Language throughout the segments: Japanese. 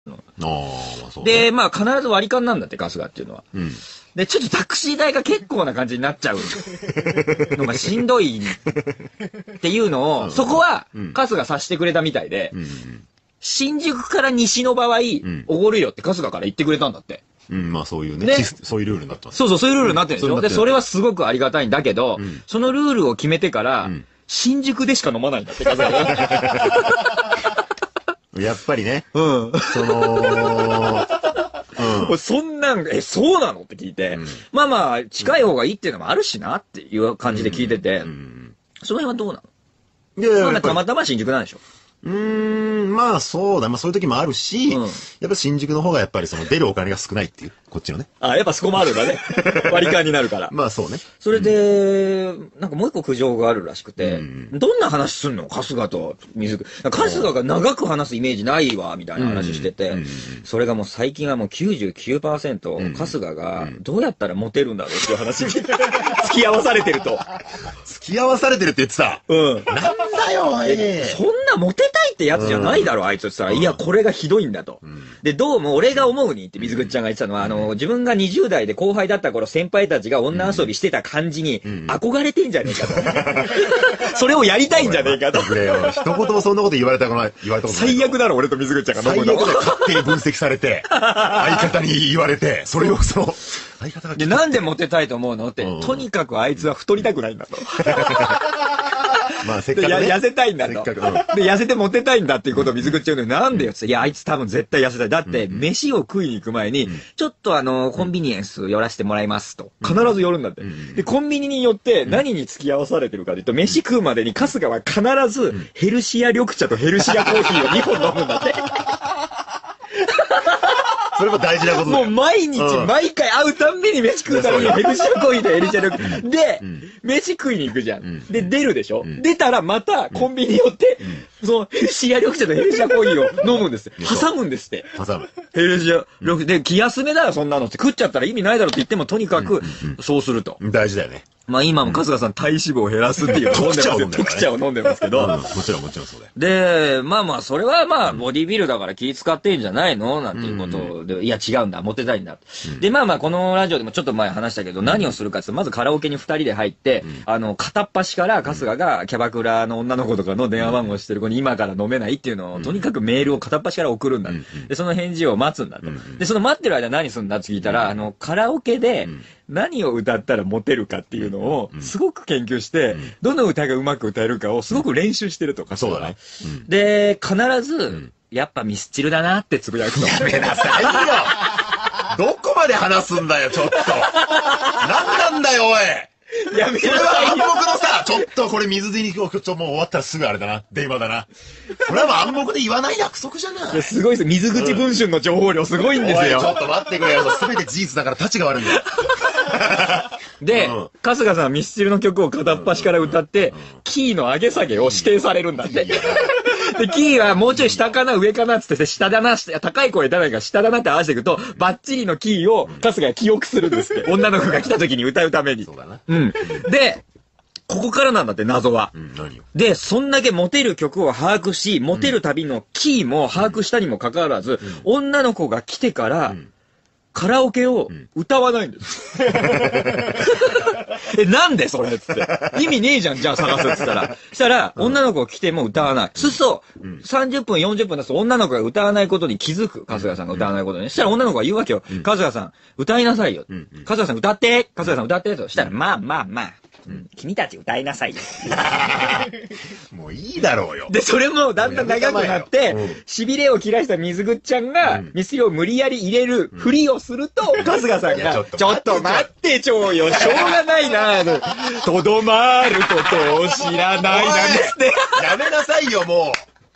ああ、まあそうね。 で、まあ必ず割り勘なんだって、春日っていうのは。 うん。 で、ちょっとタクシー代が結構な感じになっちゃうのがしんどいっていうのを、そこは春日さしてくれたみたいで、新宿から西の場合、おごるよって春日から言ってくれたんだって。 うん、まあそういうね、そういうルールになってます。 そうそう、そういうルールになってるんでしょ。で、それはすごくありがたいんだけど、そのルールを決めてから、新宿でしか飲まないんだって、春日が。 やっぱりね。 うん。 その、 そんなん、そうなのって聞いて、まあまあ、近い方がいいっていうのもあるしなっていう感じで聞いてて、その辺はどうなの？いやいや、たまたま新宿なんでしょ。 まあそうだ。まあそういう時もあるし、やっぱ新宿の方がやっぱりその出るお金が少ないっていう、こっちのね。 あ、やっぱそこもあるんだね。割り勘になるから。 まあそうね。 それで、なんかもう一個苦情があるらしくて、どんな話すんの春日と水口。春日が長く話すイメージないわ、みたいな話してて、それがもう最近はもう 99%、春日がどうやったらモテるんだろうっていう話に付き合わされてると。 付き合わされてるって言ってた。なんだよ、 そんなモテたいってやつじゃないだろ、あいつってさ、いや、これがひどいんだと。で、どうも俺が思うにって水口ちゃんが言ってたのは、自分が20代で後輩だった頃先輩たちが女遊びしてた感じに憧れてんじゃねえかと。それをやりたいんじゃねえかと。 一言もそんなこと言われたことない。 最悪だろ、俺と水口ちゃんが飲むの。 最悪で勝手に分析されて、相方に言われて、それをその、相方が。 で、なんでモテたいと思うのって、とにかくあいつは太りたくないんだと。 まあせっかくね。 痩せたいんだと。で、痩せてモテたいんだっていうことを水口言うのに、なんでよって、いや、あいつ多分絶対痩せたい。だって、飯を食いに行く前に、ちょっとコンビニエンス寄らせてもらいますと。必ず寄るんだって。で、コンビニに寄って何に付き合わされてるかというと、飯食うまでに春日は必ずヘルシア緑茶とヘルシアコーヒーを2本飲むんだって。 それも大事なことだもう毎日、毎回会うたんびに飯食うためにヘルシアコーヒーとヘルシア緑茶。で、飯食いに行くじゃん。で、出るでしょ。出たらまたコンビニ寄って、そのヘルシア緑茶とヘルシアコーヒーを飲むんです。挟むんですって。 挟む。 ヘルシア緑茶。で、気休めだよ、そんなのって。食っちゃったら意味ないだろって言っても、とにかく、そうすると。 大事だよね。 まあ今も春日さん体脂肪を減らすっていう特茶を飲んでますけど。 もちろんそうだよ。 で、まあまあ、それはまあ、ボディビルだから気使ってんじゃないのなんていうことで、いや違うんだ、モテたいんだ。で、まあまあ、このラジオでもちょっと前話したけど、何をするかってまずカラオケに2人で入って、片っ端から春日がキャバクラの女の子とかの電話番号をしてる子に今から飲めないっていうのを、とにかくメールを片っ端から送るんだ。で、その返事を待つんだと。で、その待ってる間何するんだって聞いたら、カラオケで何を歌ったらモテるかっていうのを、すごく研究して、どの歌がうまく歌えるかをすごく練習してるとか。 そうだね。 で、必ず、やっぱミスチルだなってつぶやくと。 やめなさいよどこまで話すんだよ、ちょっとなんなんだよ、おいやめなさいよ。 それは暗黙のさ、ちょっとこれ水でにもう終わったらすぐあれだな。電話だな。これはもう暗黙で言わない約束じゃない。いや、 すごいです。水口文春の情報量すごいんですよ。 ちょっと待ってくれよ。すべて事実だから立ちが悪いんだよ。 で、春日さんはミスチルの曲を片っ端から歌って、キーの上げ下げを指定されるんだって。で、キーはもうちょい下かな上かなっつって下だな、高い声出ないから下だなって合わせていくと、バッチリのキーを春日が記憶するんですって。女の子が来た時に歌うために。 そうだな。 で、ここからなんだって謎は。 何よ。 で、そんだけモテる曲を把握し、モテる旅のキーも把握したにもかかわらず、女の子が来てから、カラオケを歌わないんです。なんでそれっつって。意味ねえじゃん、じゃあ探すっつったら。したら、女の子来ても歌わない。そうすると、30分、40分だと女の子が歌わないことに気づく。春日さんが歌わないことに。そしたら女の子が言うわけよ。春日さん、歌いなさいよ。春日さん歌って春日さん歌ってと。したら、まあ。君たち歌いなさいよ。 もういいだろうよ。 で、それもだんだん長くなって、痺れを切らした水口ちゃんが、ミスリを無理やり入れるふりをすると、春日さんが、ちょっと待ってちょうよ、しょうがないな、とどまることを知らないなんですって。 やめなさいよ、もう。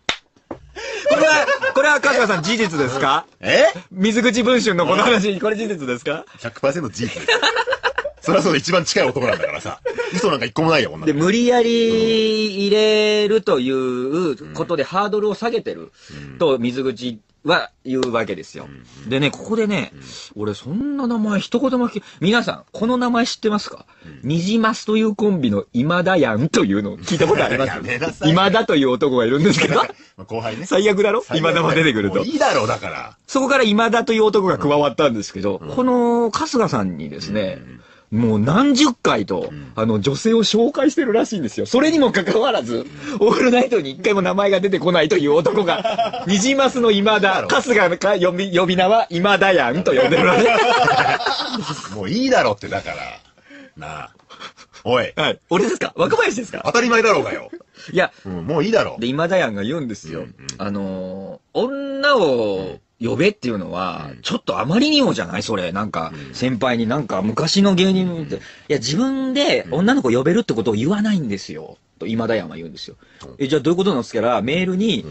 これは春日さん事実ですか？水口文春のこの話、これ事実ですか？ 100% 事実です。それはそう一番近い男なんだからさ。嘘なんか一個もないよ、女で、無理やり入れるということでハードルを下げてると水口は言うわけですよ。でね、ここでね、俺そんな名前一言も皆さん、この名前知ってますか？ニジマスというコンビの今田やんというのを聞いたことあります今田という男がいるんですけど。 後輩ね。 最悪だろ今田も出てくると。 いいだろう、だから。 そこから今田という男が加わったんですけど、この春日さんにですね、もう何十回と、女性を紹介してるらしいんですよ。それにもかかわらず、オールナイトに一回も名前が出てこないという男が、ニジマスの今田、春日の呼び名は今田やんと呼んでるわね。 もういいだろって、だから。なあ。おい。 はい。俺ですか？若林ですか？ 当たり前だろうがよ。 いや、 もういいだろう。 で、今田やんが言うんですよ。女を、呼べっていうのは、ちょっとあまりにもじゃないそれ。なんか、先輩になんか昔の芸人って、いや、自分で女の子呼べるってことを言わないんですよ。と今田山は言うんですよ。じゃあどういうことなんですから、メールに、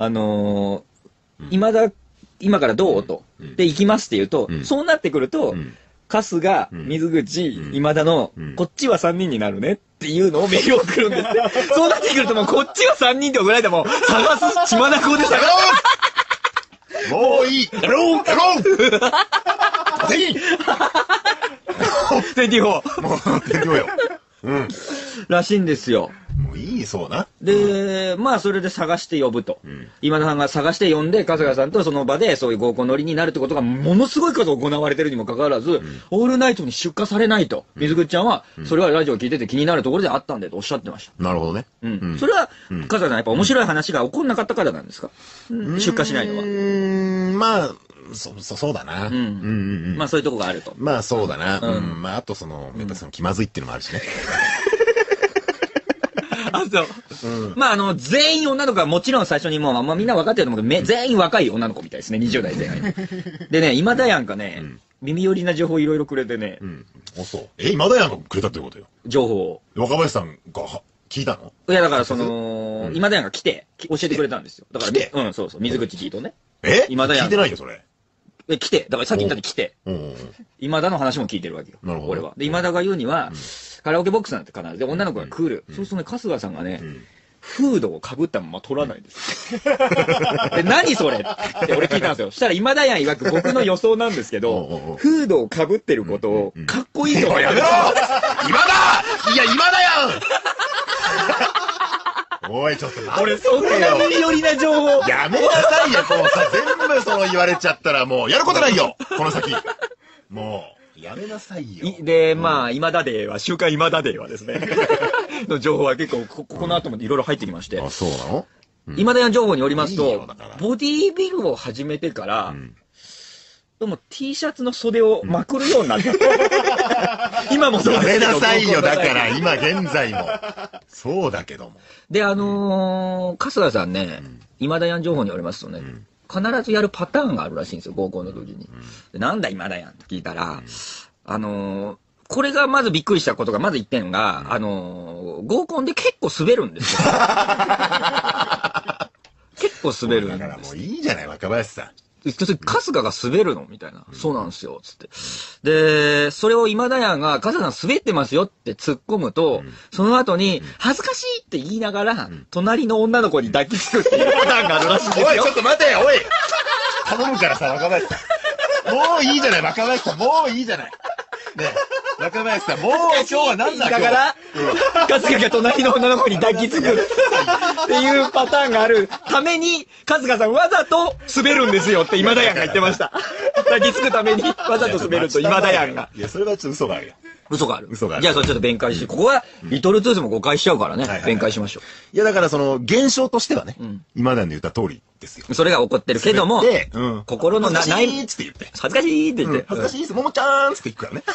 今からどうと。で、行きますって言うと、そうなってくると、春日、水口、今田の、こっちは3人になるねっていうのをメールを送るんですって。そうなってくるともうこっちは3人って送られても、探す、血眼で探す。 もういいやろうぜひ 24。 もう24よ。 らしいんですよ。 もういい、そうな。 で、まあ、それで探して呼ぶと。今田さんが探して呼んで、春日さんとその場でそういう合コン乗りになるってことがものすごい数行われてるにもかかわらず、オールナイトに出荷されないと。水口ちゃんは、それはラジオ聞いてて気になるところであったんでとおっしゃってました。 なるほどね。 それは、春日さんやっぱ面白い話が起こんなかったからなんですか？出荷しないのは。 まあ、そうだな。 まあ、そういうとこがあると。まあ、そうだな。まあ、あとやっぱ気まずいっていうのもあるしね。 そう。まあ、全員女の子はもちろん最初にもう、みんな分かってると思うけど、全員若い女の子みたいですね。20代前半。でね、今田やんかね、耳寄りな情報いろいろくれてね。 そう。今田やんがくれたってことよ。 情報を。 若林さんが聞いたの？ いや、だから今田やんが来て、教えてくれたんですよ。だから、そうそう、水口聞いとね。今田やん。 聞いてないよ、それ。 来て。だからさっき言ったに来て。今田の話も聞いてるわけよ。 なるほど。 俺は。で、今田が言うには、カラオケボックスなんて必ずで女の子が来る。そうするとね、春日さんがね、フードをかぶったまま取らないです。で、何それって俺聞いたんですよ。そしたら今田やん曰く僕の予想なんですけど、フードをかぶってることをかっこいいと思います。 やめろ今田いや、今田やんおい、ちょっと待ってよ。 俺、そんな耳寄りな情報。 やめなさいよ、もうさ、全部言われちゃったらもう、やることないよこの先。もう、やめなさいよ。 で、まあ、今田デーは、週刊今田デーはですね、の情報は結構、この後もいろいろ入ってきまして。 あ、そうなの？ 今田や情報によりますと、ボディービルを始めてから、でも T シャツの袖をまくるようになった。今もそうですけど。 やめなさいよ、だから、今現在も。そうだけども。 で、春日さんね、今田やん情報によりますとね、必ずやるパターンがあるらしいんですよ、合コンの時に。なんだ今田やんと聞いたら、これがまずびっくりしたことが、まず1点が、合コンで結構滑るんですよ。結構滑るんです。 だからもういいじゃない、若林さん。 春日が滑るのみたいな。そうなんですよ。つって。で、それを今田やんが、春日さん滑ってますよって突っ込むと、その後に、恥ずかしいって言いながら、隣の女の子に抱きつくっていうパターンがあるらしいんですよ。 おい、ちょっと待ておい頼むからさ、若林さん。もういいじゃない、若林さん。もういいじゃない。ねえ、若林さん、もう今日は何だだから、春日が隣の女の子に抱きつくっていうパターンがあるために、春日さんわざと滑るんですよって今田やんが言ってました。抱きつくためにわざと滑ると今田やんが。 いや、それはちょっと嘘があるよ。 嘘がある。 嘘がある。 じゃあそれちょっと弁解して、ここはリトルトゥースも誤解しちゃうからね。弁解しましょう。いや、だから現象としてはね、今田の言った通りですよ。 それが起こってるけども、心の恥ずかしいっつって言って。 恥ずかしいって言って。 恥ずかしいっす、ももちゃーんっつって言くからね。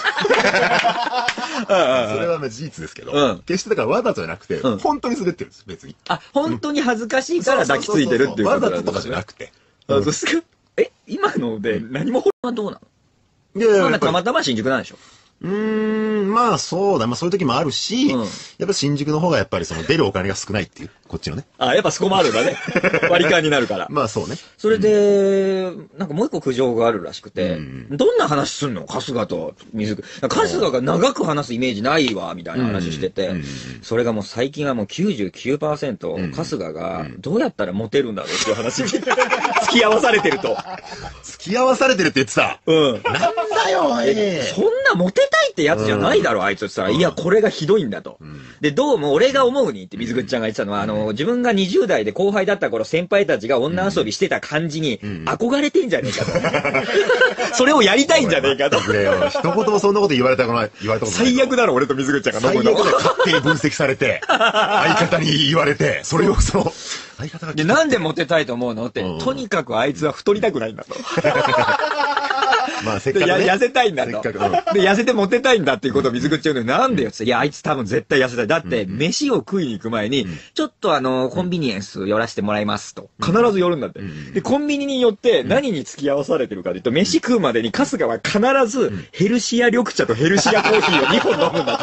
それは事実ですけど、決してだからわざとじゃなくて、本当に滑ってるんです、別に。 あ、本当に恥ずかしいから抱きついてるっていうことなんですね。 わざととかじゃなくて。 そうですか。今ので何もはどうなの？ いやいや、 たまたま新宿なんでしょ？ まあそうだ。まあそういう時もあるし、やっぱ新宿の方がやっぱり出るお金が少ないっていう。 こっちのね。 あ、やっぱそこもあるんだね。割り勘になるから。 まあそうね。 それで、なんかもう一個苦情があるらしくて、 うんどんな話すんの春日と水口。春日が長く話すイメージないわ、みたいな話してて、それがもう最近はもう 99%、春日がどうやったらモテるんだろうっていう話に付き合わされてると。 付き合わされてるって言ってた。 うん。 なんだよ、 そんなモテたいってやつじゃないだろ、あいつって言ったら、いや、これがひどいんだと。で、どうも俺が思うにって水口ちゃんが言ってたのは、自分が20代で後輩だった頃、先輩たちが女遊びしてた感じに憧れてんじゃねえかと。それをやりたいんじゃねえかと。 一言もそんなこと言われたことない。 最悪だろ、俺と水口ちゃんが飲むの。 最悪で勝手に分析されて、相方に言われて、それを相方が。 で、なんでモテたいと思うのって、とにかくあいつは太りたくないんだと。 まあせっかくね。 痩せたいんだと。で、痩せてモテたいんだっていうことを水口言うのに、なんでよって、いや、あいつ多分絶対痩せたい。だって、飯を食いに行く前に、ちょっとコンビニエンス寄らせてもらいますと。必ず寄るんだって。で、コンビニによって何に付き合わされてるかというと、飯食うまでに春日は必ずヘルシア緑茶とヘルシアコーヒーを2本飲むんだって。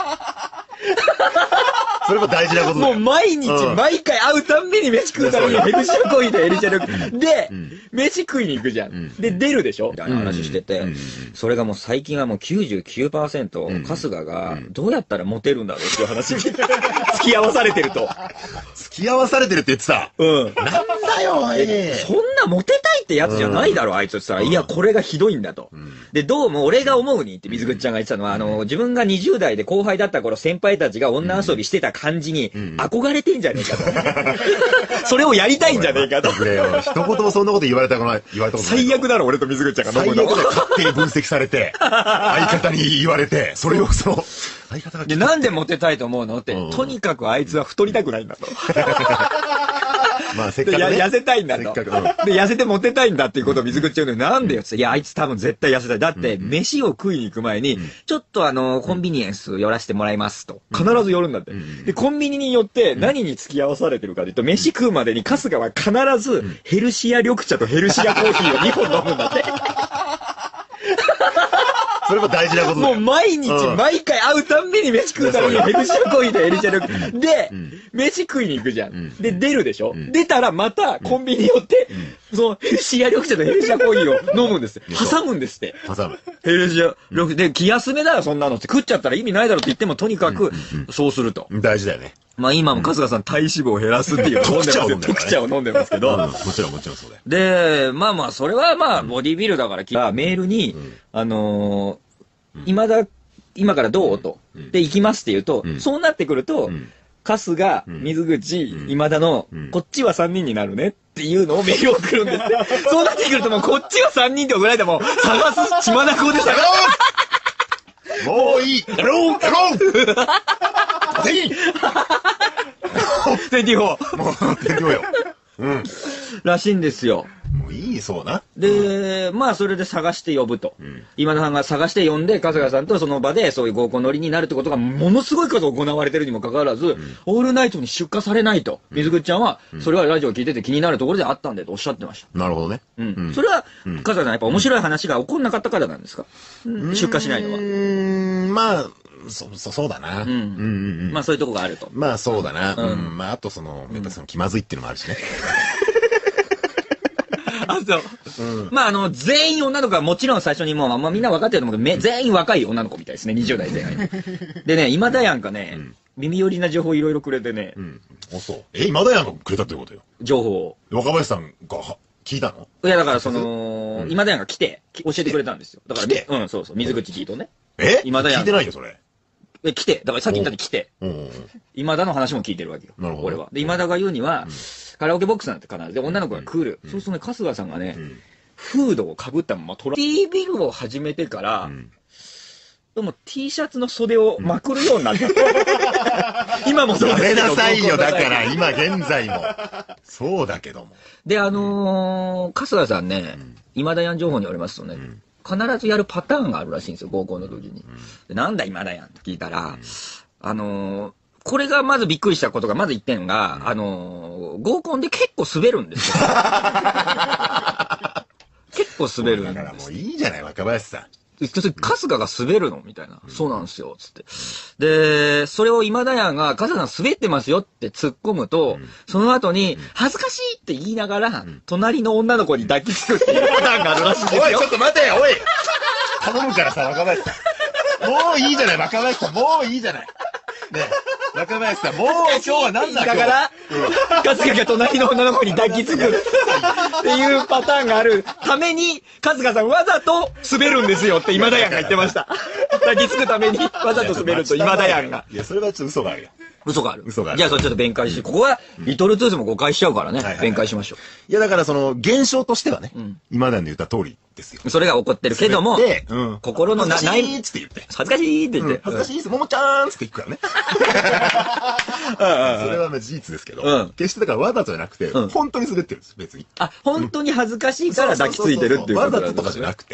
それも大事なことだよ。 もう毎日、毎回会うたんびに飯食うためにヘルシアコーヒーとヘルシア緑茶。で、飯食いに行くじゃん。で、出るでしょみたいな話してて、それがもう最近はもう 99%、春日がどうやったらモテるんだろうっていう話に付き合わされてると。 付き合わされてるって言ってた。なんだよ、 そんなモテたいってやつじゃないだろ、あいつって言ったら、いや、これがひどいんだと。で、どうも俺が思うにって水口ちゃんが言ってたのは、自分が20代で後輩だった頃、先輩たちが女遊びしてた感じに憧れてんじゃねえかと。それをやりたいんじゃねえかと。 一言もそんなこと言われたことない。 最悪だろ、俺と水口ちゃんが飲むの。 最悪で勝手に分析されて、相方に言われて、それを相方が。 で、なんでモテたいと思うのって、とにかくあいつは太りたくないんだと。 まあせっかくね。 痩せたいんだと。で、痩せてモテたいんだっていうことを水口言うのに、なんでよって、いや、あいつ多分絶対痩せたい。だって、飯を食いに行く前に、ちょっとコンビニエンス寄らせてもらいますと。必ず寄るんだって。で、コンビニによって何に付き合わされてるかというと、飯食うまでに春日は必ずヘルシア緑茶とヘルシアコーヒーを2本飲むんだって。 それも大事なことだよ。 もう毎日、毎回会うたんびに飯食うためにヘルシアコーヒーとヘルシア緑茶。で、飯食いに行くじゃん。で、出るでしょ出たらまたコンビニに寄って、そのヘルシア緑茶とヘルシアコーヒーを飲むんです。挟むんですって。 挟む。 ヘルシア緑茶。で、気休めだよ、そんなのって。食っちゃったら意味ないだろって言っても、とにかく、そうすると。 大事だよね。 まあ今も春日さん体脂肪を減らすっていう特茶を飲んでますけど。 もちろんそうだよ。 で、まあまあ、それはまあ、ボディビルだからメールに、今からどうと。で、行きますって言うと、そうなってくると、春日、水口、今田の、こっちは3人になるねっていうのをメールを送るんですって。そうなってくるともう、こっちは3人って送られても、探す、血眼で探す。 もういいやろうぜひ 24。 もう、24よ。 らしいんですよ。 もういいそうな。 で、まあそれで探して呼ぶと。今田さんが探して呼んで、春日さんとその場でそういう合コン乗りになるってことがものすごい数行われてるにもかかわらず、オールナイトに出荷されないと。水口ちゃんは、それはラジオ聞いてて気になるところであったんでとおっしゃってました。 なるほどね。 それは、春日さんやっぱ面白い話が起こんなかったからなんですか？出荷しないのは。 まあ、そうだな。 まあそういうとこがあると。 まあそうだな。まああとやっぱ気まずいっていうのもあるしね。 そう。まあ全員女の子はもちろん最初にもう、みんな分かってると思うけど、全員若い女の子みたいですね、20代前半。でね、今田やんかね、耳寄りな情報いろいろくれてね。 そう。今田やんがくれたってことよ。 情報を。 若林さんが聞いたの？ いや、だから今田やんが来て、教えてくれたんですよ。だから、そうそう、水口聞いとね。今田やん。 聞いてないよ、それ。 来て、だからさっき言ったように来て、今田の話も聞いてるわけよ。 なるほど。 俺は。で、今田が言うには、カラオケボックスなんて必ずで女の子が来る。そうするとね、春日さんがね、フードを被ったままT ビルを始めてから、でも T シャツの袖をまくるようになった。今もそうですけど。 やめなさいよ、だから今現在も。そうだけども。 で、春日さんね、今田やん情報によりますとね、必ずやるパターンがあるらしいんですよ、合コンの時に。なんだ今田やんって聞いたら、これがまずびっくりしたことが、まず1点が、合コンで結構滑るんですよ。結構滑るんです。 だからもういいじゃない、若林さん。 春日が滑るのみたいな。そうなんですよ。つって。 で、それを今田屋が、春日さん滑ってますよって突っ込むと、その後に、恥ずかしいって言いながら、隣の女の子に抱きつくっていうパターンがあるらしいんですよ。 おい、ちょっと待てよ、おい頼むからさ、若林さん。もういいじゃない、若林さん。もういいじゃない。ねえ、若林さん、もう今日は何だだから、春日が隣の女の子に抱きつくっていうパターンがあるために、春日さんわざと滑るんですよって今田屋が言ってました。抱きつくためにわざと滑ると今田屋が。 いや、それはちょっと嘘があるよ。 嘘がある。 嘘がある。 じゃあそれちょっと弁解して、ここは、リトルトゥースも誤解しちゃうからね。弁解しましょいや、だからその、現象としてはね、今田の言った通りですよ。 う。それが起こってるけども、心の恥ずかしいっつって言って。 恥ずかしいって言って。 恥ずかしいっす、ももちゃーんっつって言くからね。それは事実ですけど、決してだからわざとじゃなくて、本当に滑ってるんです、別に。 あ、本当に恥ずかしいから抱きついてるっていうことわざととかじゃなくて。